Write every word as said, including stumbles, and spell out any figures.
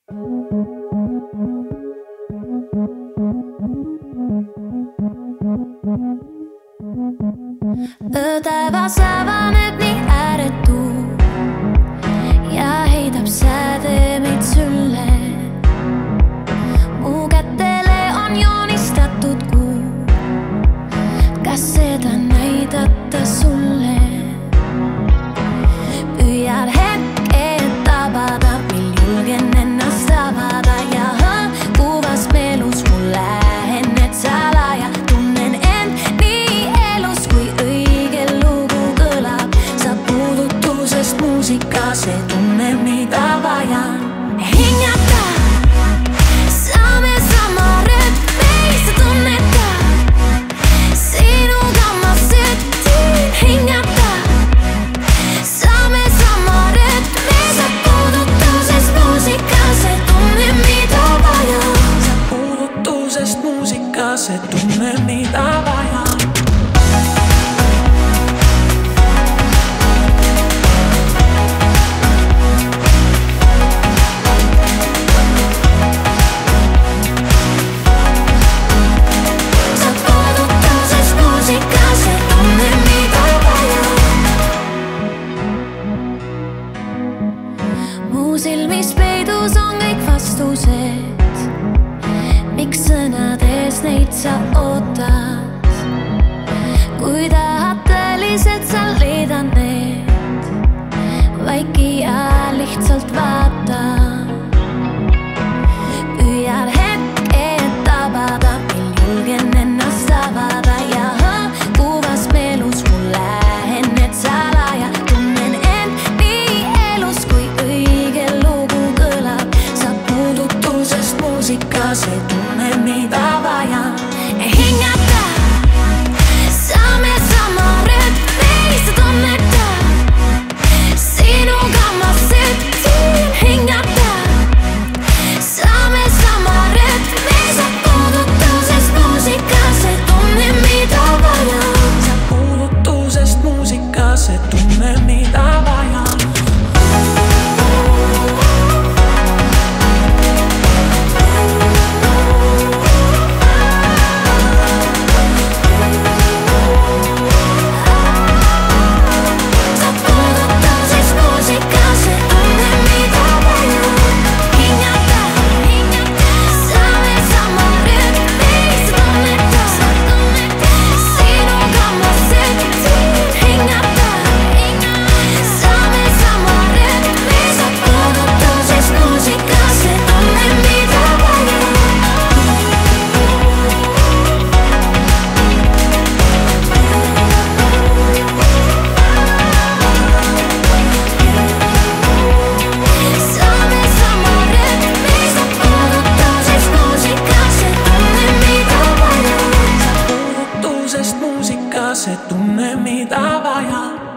Öötaevas avaneb nii ääretu ja heidab sädemeid sülle. Mu kätele on joonistatud kuu, kas seda näidata sulle? Püüan hetke tabada, mil julgen ennast avada ja hõõkuvas meelus mul lähen need salaja. Tunnen end nii elus, kui õige lugu kõlab. Sa puudutusest muusika, see tunne, mida vajan. Hingata, saame sama rütmi, sa tunnetad. Sinuga ma sütin. Hingata, saame sama rütmi, sa puudutusest muusika, see tunne, mida vajan. Sa puudutusest muusika, see tunne, mida vajan. Mu silmis peidus on kõik vastused, miks sõnades neid sa ootad. Kui tahad tõelised, sa leidan need, vaiki ja lihtsalt vaata. Püüan hetke tabada, mil julgen ennast avada ja hõõkuvas meelus mul lähen need salaja. Tunnen end nii elus, kui õige lugu kõlab. Sa puudutusest muusika, see tunne, mida vajan. Hingata, saame sama rütmi, sa tunnetad. Sinuga ma sütin. Hingata, saame sama rütmi, sa puudutusest muusika, see tunne, mida vajan. Sa puudutusest muusika, see tunne, mida vajan. Se tunne, mitä vajan.